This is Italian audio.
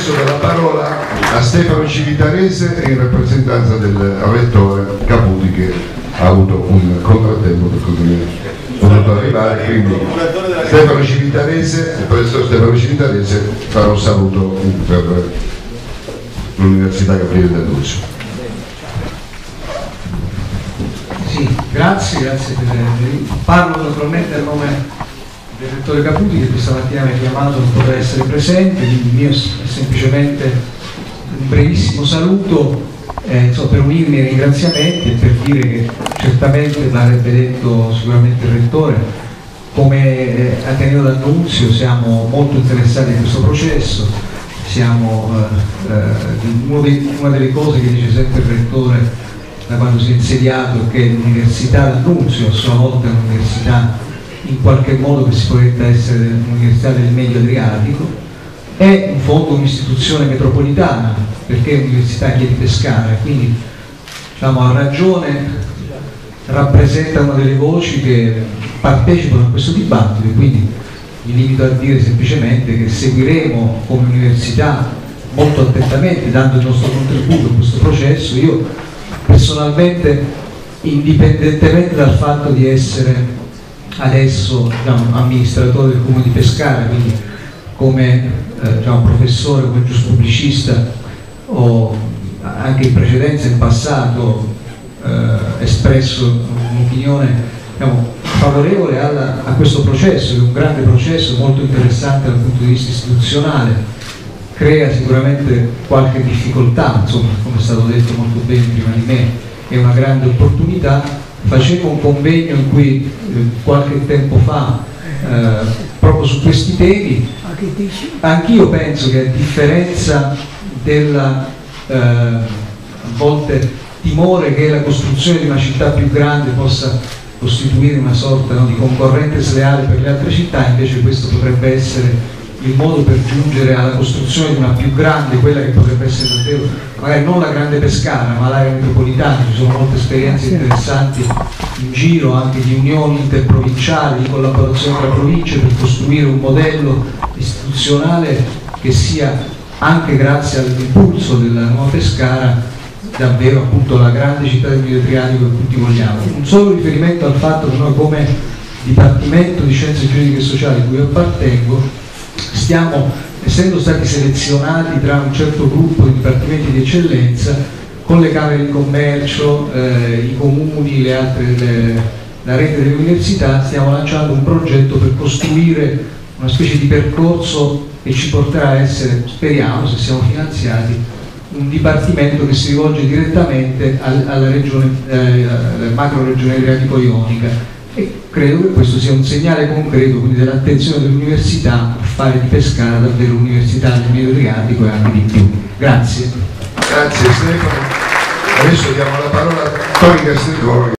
adesso do la parola a Stefano Civitarese in rappresentanza del rettore Caputi, che ha avuto un contrattempo per cui non è potuto arrivare, quindi Stefano Civitarese, il professor Stefano Civitarese farà un saluto per l'Università Gabriele D'Annunzio. Sì, grazie parlo naturalmente a nome del rettore Caputi, che questa mattina mi ha chiamato non poter essere presente, quindi il mio è semplicemente un brevissimo saluto per unirmi ai ringraziamenti e per dire che certamente l'avrebbe detto sicuramente il rettore, come Ateneo D'Annunzio siamo molto interessati in questo processo, siamo una delle cose che dice sempre il rettore da quando si è insediato, che l'Università D'Annunzio a sua volta è un'università in qualche modo che si proietta essere un'università del Medio Adriatico, è in fondo un'istituzione metropolitana perché è un'università Chieti Pescara, quindi diciamo, a ragione rappresenta una delle voci che partecipano a questo dibattito, e quindi mi limito a dire semplicemente che seguiremo come università molto attentamente, dando il nostro contributo a questo processo. Io personalmente, indipendentemente dal fatto di essere adesso amministratore del Comune di Pescara, quindi come professore, come giusto pubblicista, ho anche in precedenza, in passato, espresso un'opinione favorevole a questo processo, che è un grande processo molto interessante dal punto di vista istituzionale, crea sicuramente qualche difficoltà, insomma, come è stato detto molto bene prima di me, è una grande opportunità. Facemmo un convegno in cui qualche tempo fa proprio su questi temi. Anch'io penso che, a differenza della a volte timore che la costruzione di una città più grande possa costituire una sorta di concorrente sleale per le altre città, invece questo potrebbe essere il modo per giungere alla costruzione di una più grande, quella che potrebbe essere davvero, magari non la grande Pescara, ma l'area metropolitana. Ci sono molte esperienze interessanti in giro, anche di unioni interprovinciali, di collaborazione tra province, per costruire un modello istituzionale che sia, anche grazie all'impulso della nuova Pescara, davvero appunto la grande città del Medio Adriatico che tutti vogliamo. Un solo riferimento al fatto che noi, come Dipartimento di Scienze Giuridiche e Sociali, cui appartengo, stiamo essendo stati selezionati tra un certo gruppo di dipartimenti di eccellenza con le camere di commercio, i comuni, la rete delle università. Stiamo lanciando un progetto per costruire una specie di percorso che ci porterà a essere, speriamo, se siamo finanziati, un dipartimento che si rivolge direttamente alla macro regione adriatico-ionica. E credo che questo sia un segnale concreto quindi dell'attenzione dell'università a fare di Pescara davvero un'università del Medio Adriatico e anche di più. Grazie. Grazie Stefano. Adesso diamo la parola a Tony Castelloro.